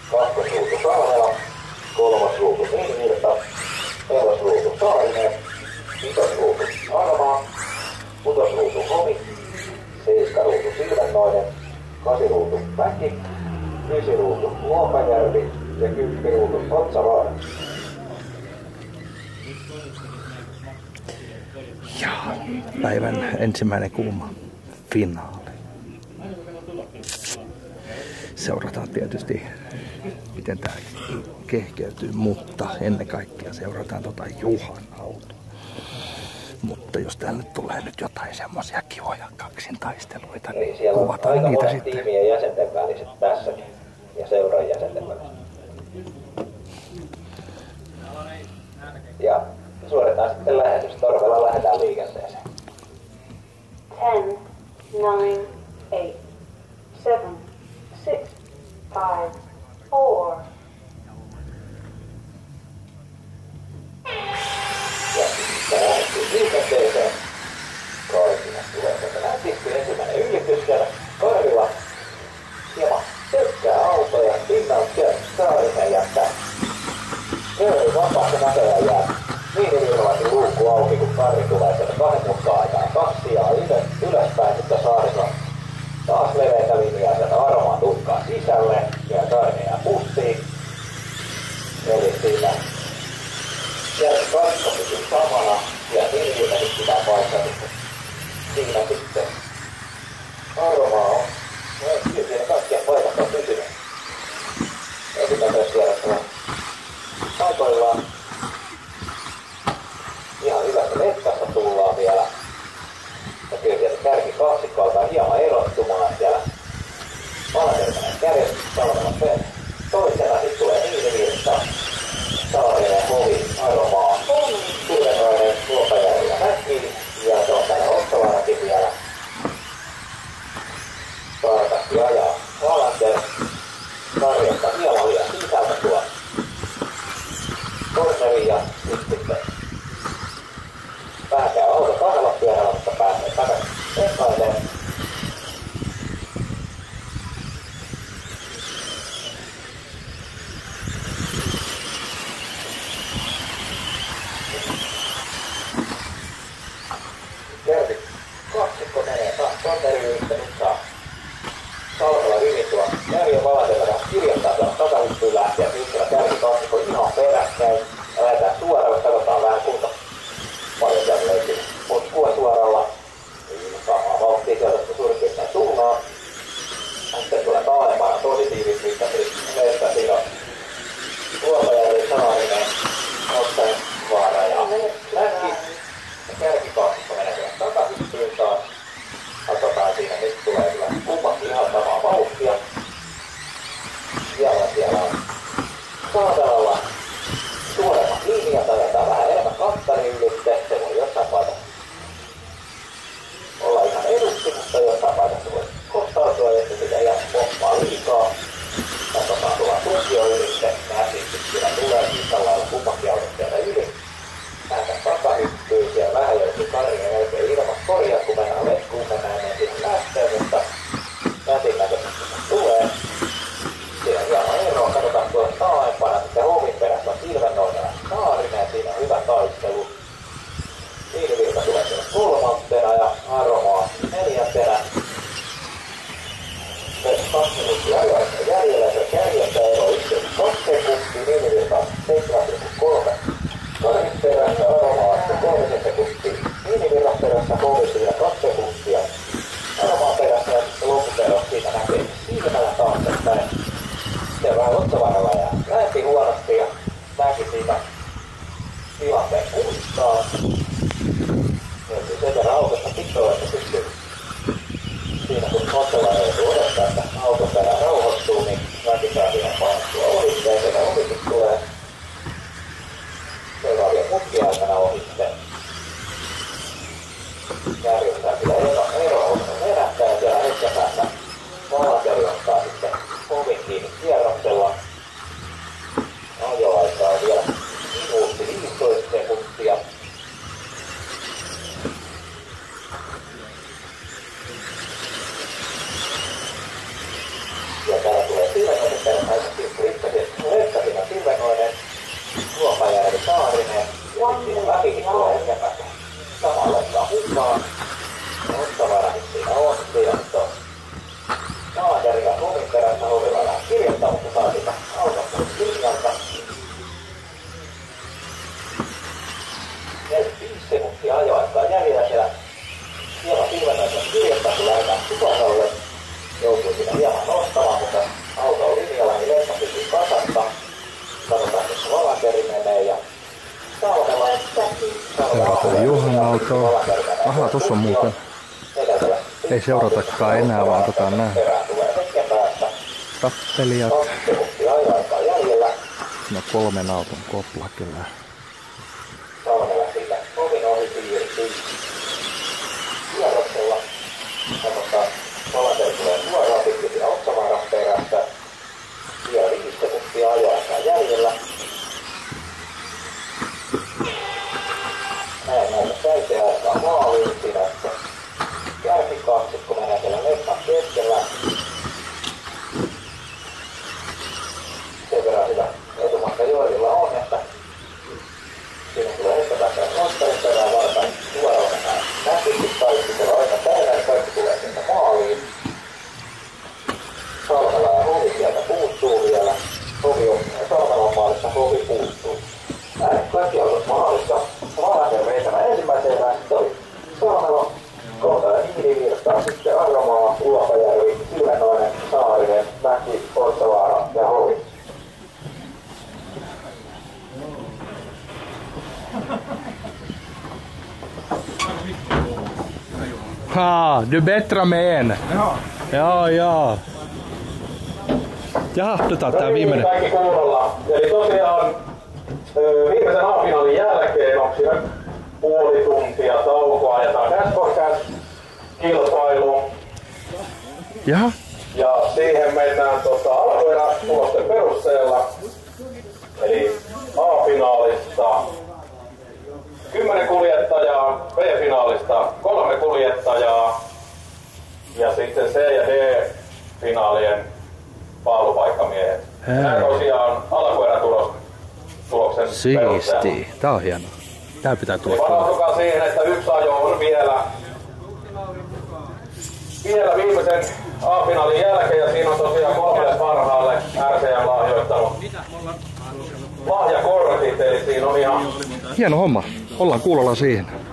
kakkosruutu Salmela, kolmosruutu Niinivirta, nelosruutu Saarinen, vitosruutu Armaa, kutosruutu Homi, seiskaruutu Silvennoinen, kasiruutu Mäki, ysiruutu Luopajärvi ja kymppiruutu Otsavaara. Ja päivän ensimmäinen kuuma finaali. Seurataan tietysti, miten tämä kehkeytyy, mutta ennen kaikkea seurataan Juhan autoa. Mutta jos täällä nyt tulee nyt jotain semmosia kivoja kaksintaisteluita, niin kuvataan niitä sitten. Tiimien jäsenten väliset tässäkin ja seuran jäsenten väliset. Ja suoritetaan sitten lähetys. Torvella lähdetään liikenteeseen. 10, 9, 8, 7, 6, 5, 4. Ja sitten lähdettiin liikenteeseen. Kaikille tulee sieltä lähtisti ensimmäinen ylitys siellä Karjula. Hieman tökkää autoja. Pinnalla siellä Saarinen jättää. Kööri vapaasti näköjään jää. Niinivirlaisin luukku auki, kun Karri tulee sieltä 2 mutkaa aikana. 2 sijaa ylöspäin, mutta Saarilla taas leveitä linjaa sieltä Armaan tukkaan sisälle. Ja Saarinen jää pussiin. Eli siinä kakko pysyy samana. Ja Niinivirta nyt pitää paikkaa siinä sitten. Armaa on. Kyllä siinä kaikkien paikat on pysynyt. Ensimmäisessä kierrossa paikoillaan. Ihan hyvästä letkasta tullaan vielä. Ja kyllä sieltä kärkikaksikko alkaa hieman erottumaan siellä. Malatermanen kädet Salmelan sen. Toisena sit tulee Niinivirta, Saarinen, Hovi, Aromaa, Silvennoinen, Luopajärvi ja Mäki. Ja se on täällä Otsavaarakin vielä. Tarkasti ajaa Valander. Karjasta hieman liian sisältä tuo Korneli ja sitten pääkää auto kahdella pyörällä, mutta pääsee takaisin ekaileen. Kärki kaksikko menee taas Korneliin, nyt saa Salmela hyvin tuo Järjen Valandella kirjoittaa tuolla takahyppyyn lähteä syksyllä kärkikaksikko ihan peräkkäin. Ja lähdetään suoraan, katsotaan vähän kuinka paljon sieltä löytyy. Mutskua suoralla. Samaa vauhtia sieltä suurin piirtein suunaan. Sitten tulee taalempana tosi tiivistystä. Meistä siinä on Luopajärvi, Saarinen, Otsavaara ja Mäki. Ja kärkikaksikko menee siellä takahyppyyn taas. Katsotaan siinä, nyt tulee kyllä kummatkin ihan samaa vauhtia. Siellä on Saavelalla suoremmat linjat, ajetaan vähän enemmän kanttari ylitte. Se voi jossain paikassa olla ihan edusti, mutta jossain paikassa voi kostautua, että sitä ei pomppaa liikaa. Katsotaan tuolla tukio ylitte. Nähtiin, siellä tulee yhtä lailla kummatkin autot sieltä yli. Päätään takahyppyyn, siellä vähän joutuu Karinen jälkeen ilman korjaa, kun mennään letkuun, mennään ennen sinne lähteen, mutta nätin näköisesti tulee. Siinä on hieman eroa, katsotaan tuolla taaempana, sitten Homin perässä on Silvennoinen ja Saarinen, siinä on hyvä taistelu. Niinivirta tulee siellä 3. ja Aromaa 4. Tässä 2 minuuttia ajoista jäljellä, se kärjestä ero 1,2 sekuntia, Niinivirta 7,3. Karin perässä Aromaa 3 sekuntia, Niinivirran perässä Hovi vielä 2 sekuntia. Aromaan perässä ja loppuperässä siitä näkee silmällä taaksepäin. Sitten vähän Otsavaaralla jää lähti huonosti ja Mäki siitä tilanteen muistaa. Löytyy sen verran autosta pitoa, että pystyy siinä kun Otsavaara joutuu odottaa, että auton perään rauhoittuu, niin Mäki saa siinä painattua ohitteen. Sekä ohitus tulee seuraavien mutkien aikana ohitteen. Järjestää kyllä eroa herättää ja siellä hetken päästä Valanderi ottaa sitten Hovin kiinni kierroksella. Ajoaikaa on vielä minuutti 15 sekuntia. autoa. Aha, tossa on muuten. Ei seuratakaan enää, vaan nää tappelijat. No 3 auton kopla kyllä. Salmella siitä ovin ohi piirtyy kierroksella. Mutta Palander tulee suoraan pitkin siinä Otsamaaran perässä. Vielä 5 sekuntia ajoaikaa jäljellä. Näin näitä täyteaikaa maaliin siinä. Kärkikaksikko menee siellä leffan keskellä. Sen verran hyvä etumatka Joelilla on, että siinä tulee estäpäkään Oskarin perään vartaan suoraan näkysti kaikki. Siellä on aika päivänä, kaikki tulee sieltä maaliin. Salmela ja Hovi sieltä puuttuu vielä. Salmelan maalissa Hovi puuttuu. Kaikki autot maalissa. Palander vetämä ensimmäiseen lähtöön. Salmela, Koutainen, Hiilivirtaa, sitten Arvomaa, Uopajärvi, Silvenoinen, Saarinen, Mäki, Ortsavaara ja Hovi. Du bättrar med en. Ja. Jaha, otetaan tää viimeinen. Kaikki kuulolla. Eli tosiaan viimeisen A-finaalin jälkeen on siinä puoli tuntia taukoa. Ajetaan Dashboard-kilpailu. Jaha. Ja siihen mennään alakoiratulosten perusteella. Eli A-finaalista 10 kuljettajaa, B-finaalista 3 kuljettajaa ja sitten C- ja D-finaalien paalupaikkamiehen. Nämä tosiaan alakoiratuloksen perusteella. Siisti. Tää on hienoa. Tää pitää tulla. Varautukaa siihen, että yksi ajo on vielä viimeisen A-finaalin jälkeen ja siinä on tosiaan 3 parhaalle RCM lahjoittanut lahjakortit, eli siinä on ihan Hieno homma. Ollaan kuulolla siihen.